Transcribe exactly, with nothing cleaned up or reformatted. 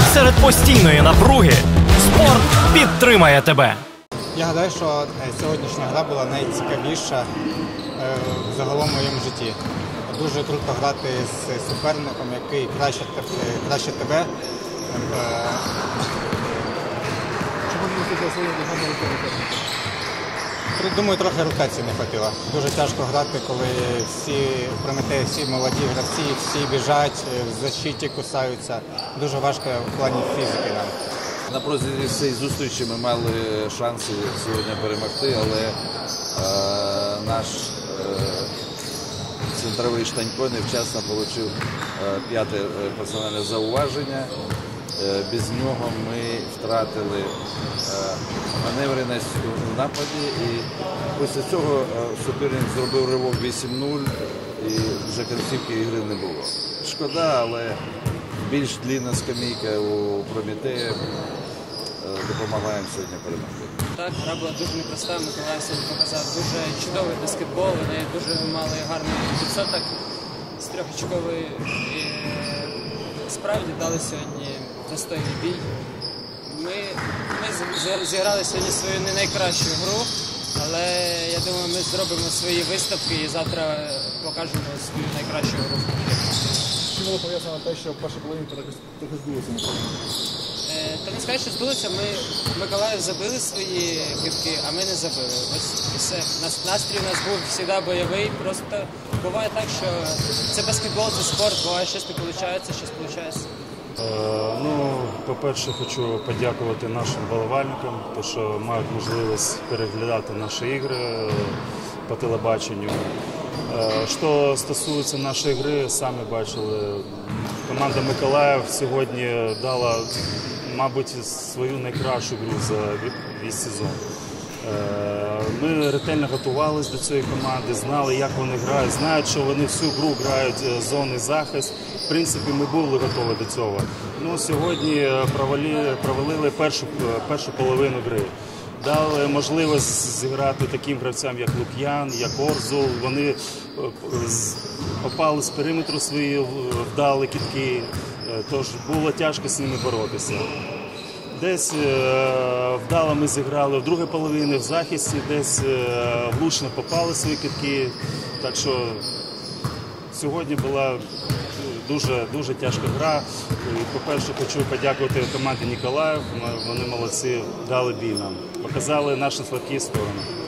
Серед постійної напруги спорт підтримає тебе. Я гадаю, що сьогоднішня гра була найцікавіша загалом в моєму житті. Дуже круто грати з суперником, який краще, краще тебе. Думаю, трохи ротації не хватило. Дуже тяжко грати, коли всі Прометеї, всі молоді гравці, всі біжать, в защиті кусаються. Дуже важко в плані фізики нам. На протязі цієї зустрічі ми мали шанси сьогодні перемогти, але е, наш е, центровий Штанько невчасно отримав е, п'яте персональне зауваження. Е, без нього ми втратили е, маневреність у нападі, і після цього е, суперник зробив ривок вісім нуль і вже кінцівки ігри не було. Шкода, але більш длинна скамейка у Прометея допомагає їм сьогодні перемогти. Так, гра була дуже непроста, Миколаїв сьогодні показав дуже чудовий баскетбол, вони дуже мали гарний відсоток з трьохочкової і справді дали сьогодні достойний бій. Ми, ми зіграли сьогодні свою не найкращу гру, але я думаю, ми зробимо свої виставки і завтра покажемо свою найкращу гру. Чи було пов'язано те, що перша половина трохи здулося? Та не сказати, що здулося, ми Миколаїв забили свої кидки, а ми не забили. Ось і все. Настрій у нас був завжди бойовий, просто буває так, що це баскетбол, це спорт, буває щось не виходить, щось виходить. Е, ну, по-перше, хочу подякувати нашим болівальникам, тому що мають можливість переглядати наші ігри по телебаченню. Е, що стосується нашої гри, самі бачили, команда Миколаїв сьогодні дала, мабуть, свою найкращу гру за весь сезон. Ми ретельно готувалися до цієї команди, знали, як вони грають, знають, що вони всю гру грають зонний захист. В принципі, ми були готові до цього. Ну, сьогодні провалили, провалили першу, першу половину гри. Дали можливість зіграти таким гравцям, як Лук'ян, як Орзул. Вони попали з периметру свої, вдали кидки, тож було тяжко з ними боротися. Десь вдало ми зіграли в другій половині в захисті, десь влучно попали свої кидки. Так що сьогодні була дуже, дуже тяжка гра. По-перше, хочу подякувати команді Ніколаїв. Вони молодці, дали бій нам. Показали наші слабкі сторони.